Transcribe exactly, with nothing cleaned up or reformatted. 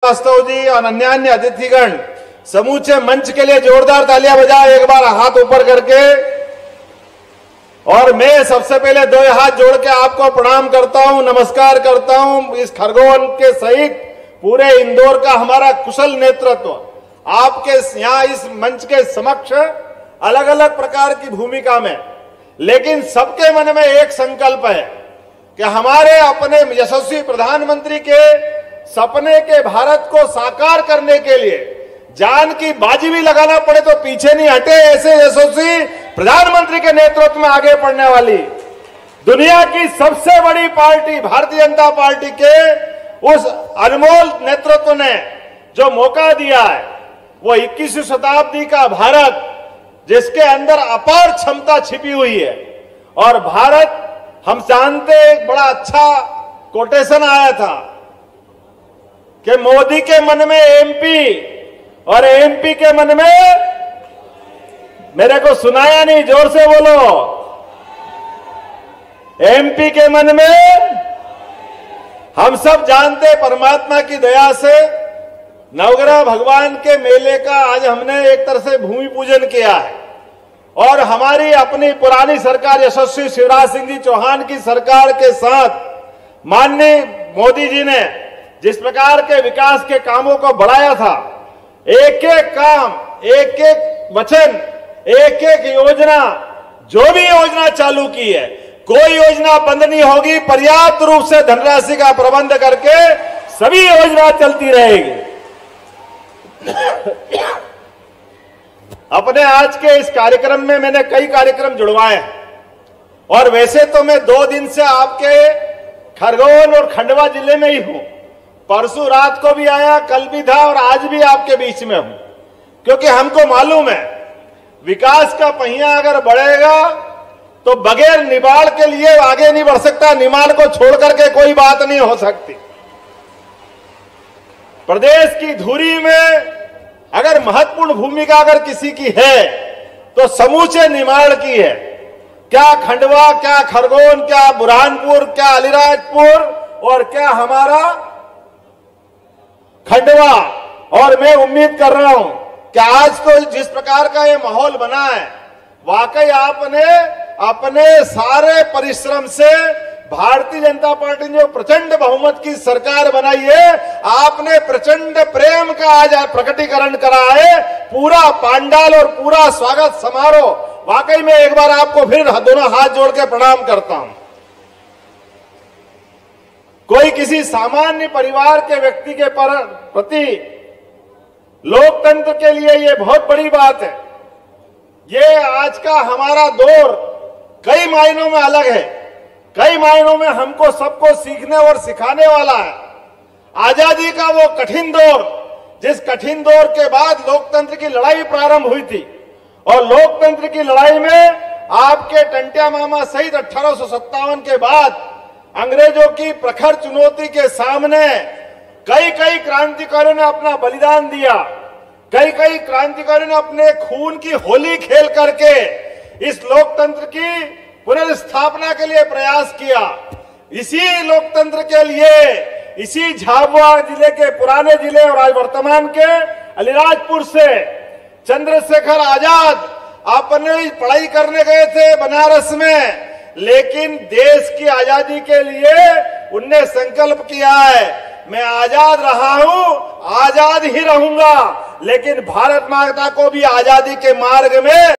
श्रीवास्तव जी और अन्य अन्य अतिथिगण, समूचे मंच के लिए जोरदार तालियां बजाएं एक बार हाथ ऊपर करके। और मैं सबसे पहले दो हाथ जोड़ के आपको प्रणाम करता हूं, नमस्कार करता हूं। इस खरगोन के सहित पूरे इंदौर का हमारा कुशल नेतृत्व आपके यहां इस मंच के समक्ष अलग अलग प्रकार की भूमिका में, लेकिन सबके मन में एक संकल्प है कि हमारे अपने यशस्वी प्रधानमंत्री के सपने के भारत को साकार करने के लिए जान की बाजी भी लगाना पड़े तो पीछे नहीं हटे, ऐसे यशस्वी प्रधानमंत्री के नेतृत्व में आगे बढ़ने वाली दुनिया की सबसे बड़ी पार्टी भारतीय जनता पार्टी के उस अनमोल नेतृत्व ने जो मौका दिया है, वो इक्कीसवीं शताब्दी का भारत जिसके अंदर अपार क्षमता छिपी हुई है। और भारत, हम जानते, एक बड़ा अच्छा कोटेशन आया था कि मोदी के मन में एमपी और एमपी के मन में, मेरे को सुनाया नहीं, जोर से बोलो, एमपी के मन में, हम सब जानते परमात्मा की दया से नवग्रह भगवान के मेले का आज हमने एक तरह से भूमि पूजन किया है। और हमारी अपनी पुरानी सरकार यशस्वी शिवराज सिंह जी चौहान की सरकार के साथ माननीय मोदी जी ने जिस प्रकार के विकास के कामों को बढ़ाया था, एक एक काम, एक एक वचन, एक एक योजना, जो भी योजना चालू की है, कोई योजना बंद नहीं होगी। पर्याप्त रूप से धनराशि का प्रबंध करके सभी योजना चलती रहेगी। अपने आज के इस कार्यक्रम में मैंने कई कार्यक्रम जुड़वाए हैं और वैसे तो मैं दो दिन से आपके खरगोन और खंडवा जिले में ही हूं। परसों रात को भी आया, कल भी था और आज भी आपके बीच में हूं, क्योंकि हमको मालूम है विकास का पहिया अगर बढ़ेगा तो बगैर निमाड़ के लिए आगे नहीं बढ़ सकता। निमाड़ को छोड़ करके कोई बात नहीं हो सकती। प्रदेश की धुरी में अगर महत्वपूर्ण भूमिका अगर किसी की है तो समूचे निमाड़ की है। क्या खंडवा, क्या खरगोन, क्या बुरहानपुर, क्या अलीराजपुर और क्या हमारा खंडवा। और मैं उम्मीद कर रहा हूं कि आज तो जिस प्रकार का ये माहौल बना है, वाकई आपने अपने सारे परिश्रम से भारतीय जनता पार्टी ने जो प्रचंड बहुमत की सरकार बनाई है, आपने प्रचंड प्रेम का आज प्रकटीकरण करा है। पूरा पांडाल और पूरा स्वागत समारोह, वाकई में एक बार आपको फिर दोनों हाथ जोड़ के प्रणाम करता हूं। कोई किसी सामान्य परिवार के व्यक्ति के प्रति लोकतंत्र के लिए यह बहुत बड़ी बात है। ये आज का हमारा दौर कई मायनों में अलग है, कई मायनों में हमको सबको सीखने और सिखाने वाला है। आजादी का वो कठिन दौर, जिस कठिन दौर के बाद लोकतंत्र की लड़ाई प्रारंभ हुई थी और लोकतंत्र की लड़ाई में आपके टंटिया मामा सहित अठारह सौ सत्तावन के बाद अंग्रेजों की प्रखर चुनौती के सामने कई कई क्रांतिकारियों ने अपना बलिदान दिया। कई कई क्रांतिकारियों ने अपने खून की होली खेल करके इस लोकतंत्र की पुनर्स्थापना के लिए प्रयास किया। इसी लोकतंत्र के लिए इसी झाबुआ जिले के पुराने जिले और आज वर्तमान के अलीराजपुर से चंद्रशेखर आजाद अपने पढ़ाई करने गए थे बनारस में, लेकिन देश की आजादी के लिए उनने संकल्प किया है, मैं आजाद रहा हूं, आजाद ही रहूंगा, लेकिन भारत माता को भी आजादी के मार्ग में